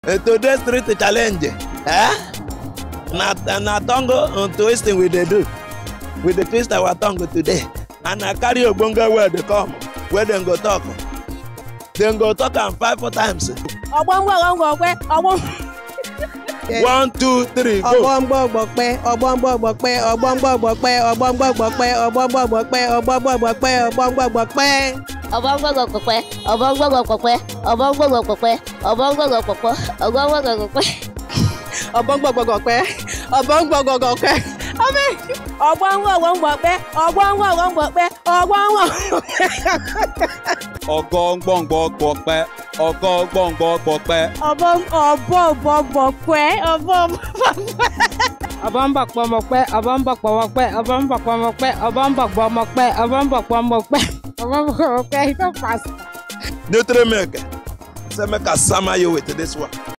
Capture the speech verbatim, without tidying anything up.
Uh, today's street challenge. Eh? Na na tongue uh, twisting we dey do. We dey twist our tongue today. And I carry ogbonge where they come, where they go talk. They go talk am five four times. One, two, three, go. Ọgbọ́ngbọ̀gbọ̀pẹ́, ọgbọ́ngbọ̀gbọ̀pẹ́, ọgbọ́ngbọ̀gbọ̀pẹ́, ọgbọ́ngbọ̀gbọ̀pẹ́, ọgbọ́ngbọ̀gbọ̀pẹ́, ọgbọ́ngbọ̀gbọ̀pẹ́, ọgbọ́ngbọ̀gbọ̀pẹ́. Ọgbọ́ngbọ̀gbọ̀pẹ́, ọgbọ́ngbọ̀gbọ̀pẹ́, ọgbọ́ngbọ̀gbọ̀pẹ́, ọgbọ́ngbọ̀gbọ̀pẹ́, ọgbọ́ngbọ̀gbọ̀pẹ́. Ọgbọ́ngbọ̀gbọ̀pẹ́, ọgbọ́ngbọ̀gbọ̀pẹ́. Ọmọ ọgbọ́ngbọ̀gbọ̀pẹ́, ọgbọ́ngbọ̀gbọ̀pẹ́, ọgbọ́ngbọ̀gbọ̀pẹ́. Ọgọ́ngbọ̀ngbọ̀pẹ́, ọgọ́ngbọ̀ngbọ̀pẹ́. Ọbọ̀ngbọ̀gbọ̀pẹ́, ọbọ̀ngbọ̀gbọ̀pẹ́. Ọbọ̀ngbọ̀gbọ̀pẹ́, ọbọ̀ngbọ̀gbọ̀pẹ́, ọbọ̀ngbọ̀gbọ̀pẹ́, ọbọ̀ngbọ̀gbọ̀pẹ́, ọbọ̀ngbọ̀gbọ̀pẹ́. Ọbọ̀ngbọ̀gbọ̀pẹ́, it's so fast. Nutri milk. Say make I summer you with this one.